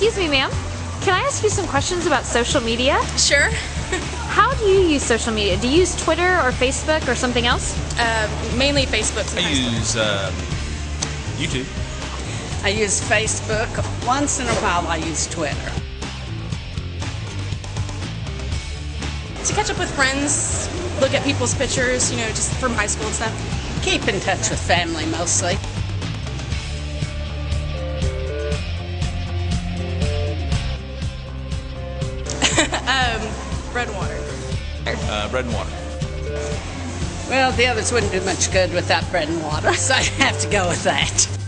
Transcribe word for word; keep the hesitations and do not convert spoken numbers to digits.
Excuse me, ma'am. Can I ask you some questions about social media? Sure. How do you use social media? Do you use Twitter or Facebook or something else? Uh, mainly Facebook. I use uh, YouTube. I use Facebook. Once in a while I use Twitter. To catch up with friends, look at people's pictures, you know, just from high school and stuff. Keep in touch with family mostly. um, bread and water. Uh, bread and water. Well, the others wouldn't do much good without bread and water, so I have to go with that.